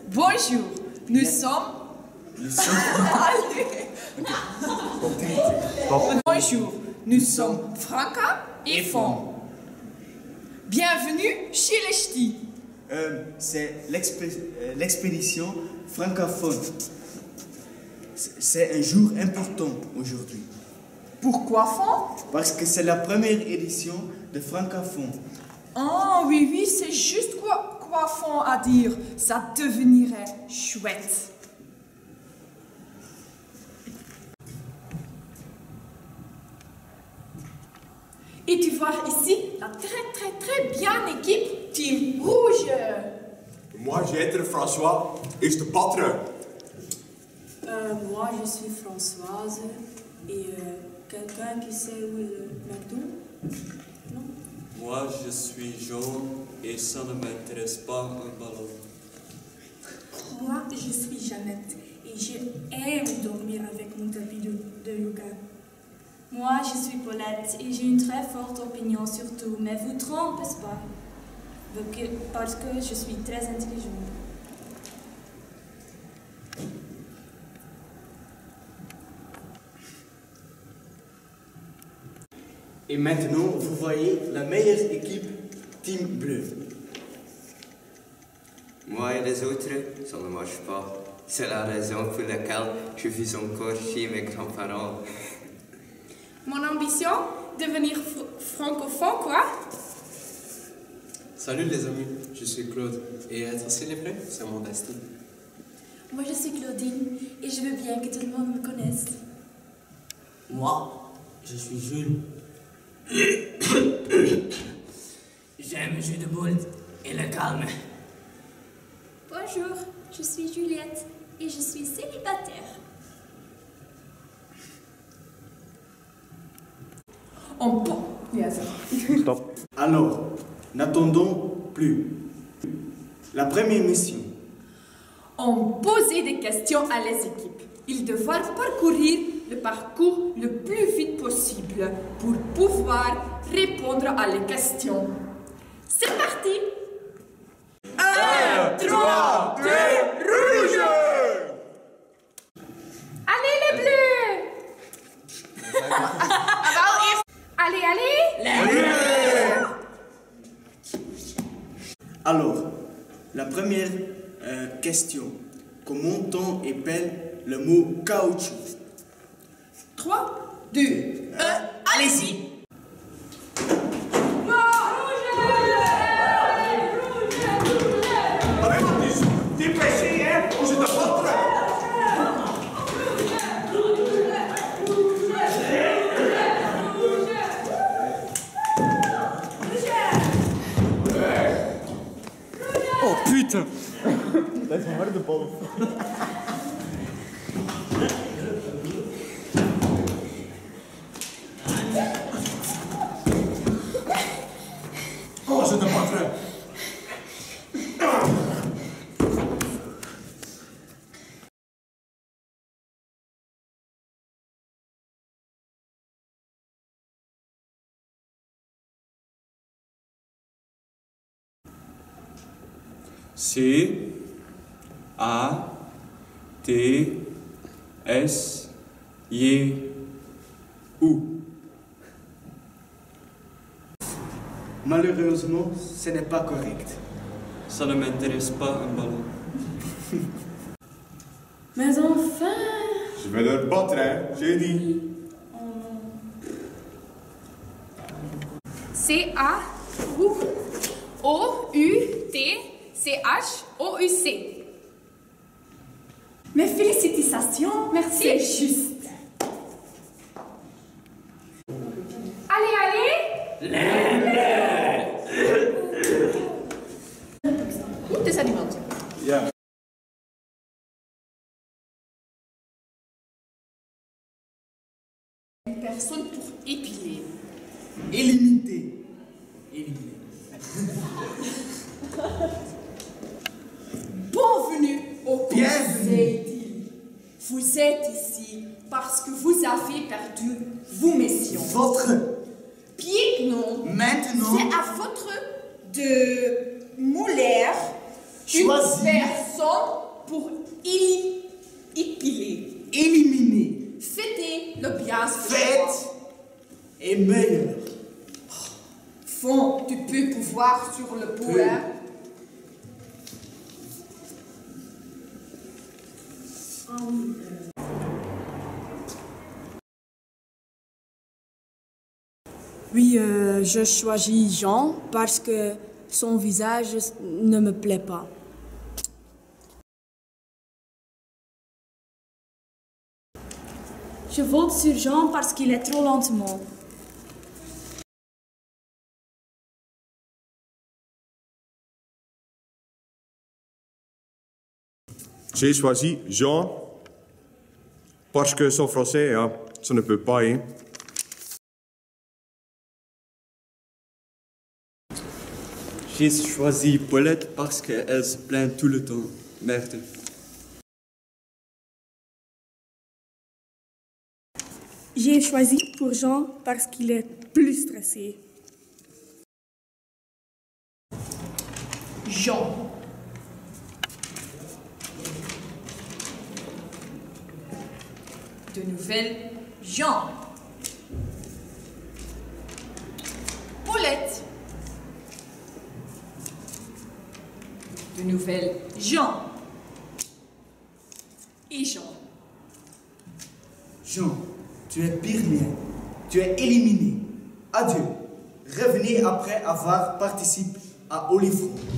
Bonjour, nous sommes... Bonjour, nous sommes Franca et Fon. Bienvenue chez les ch'tis. C'est l'expédition francophone. C'est un jour important aujourd'hui. Pourquoi Fon? Parce que c'est la première édition de francophone. Oh oui, c'est juste quoi Fon à dire. Ça deviendrait chouette. Et tu vois ici la très bien équipe Team Rouge. Moi, j'ai François et je te patron. Moi, je suis Françoise et quelqu'un qui sait où est le McDo? Non? Moi, je suis Jean et ça ne m'intéresse pas un ballon. Moi, je suis Jeannette et j'aime dormir avec mon tapis de yoga. Moi, je suis Paulette et j'ai une très forte opinion sur tout, mais vous trompez pas, parce que je suis très intelligente. Et maintenant, vous voyez la meilleure équipe, Team Bleu. Moi et les autres, ça ne marche pas. C'est la raison pour laquelle je vis encore chez mes grands-parents. Mon ambition, devenir francophone, quoi? Salut les amis, je suis Claude et être célébré, c'est mon destin. Moi, je suis Claudine et je veux bien que tout le monde me connaisse. Moi, je suis Jules. J'aime le jeu de boules et le calme. Bonjour, je suis Juliette et je suis célibataire. On peut. Stop. Alors, n'attendons plus. La première mission. On posait des questions à les équipes. Ils devaient parcourir le parcours le plus vite possible pour pouvoir répondre à les questions. C'est parti! 1, 3, 2, rouge! Allez les bleus! Allez! Alors, la première question. Comment on appelle le mot caoutchouc? 3, 2, 1, Allez-y! Allez, Mathis, dépêchez, hein, ou je te patron. Oh putain! Dat is een harde bal. Oh, je te patron. C A T S J U. Malheureusement, ce n'est pas correct. Ça ne m'intéresse pas un ballon. Mais enfin! Je vais le battre, hein, j'ai dit. C-A-U-T-C-H-O-U-C. Mes félicitations, merci. C'est juste. Allez! Où tes aliments? Ja. Une personne pour épiler. Éliminer. Bienvenue au Bienvenue. Vous êtes ici parce que vous avez perdu vos missions. Votre. Maintenant, Maintenant. c'est à votre de mouler Choisis. Une personne pour épiler. Éliminer. Fêter le bien. Faites est meilleur. Fond, tu peux pouvoir sur le pouvoir. Oui, je choisis Jean parce que son visage ne me plaît pas. Je vote sur Jean parce qu'il est trop lentement. J'ai choisi Jean parce que son français, ça ne peut pas, hein. J'ai choisi Paulette parce qu'elle se plaint tout le temps. Merde. J'ai choisi pour Jean parce qu'il est plus stressé. Jean. De nouvelles, Jean. Paulette. De nouvelles, Jean. Et Jean. Jean, tu es pire mien. Tu es éliminé. Adieu. Revenez après avoir participé à Olifron.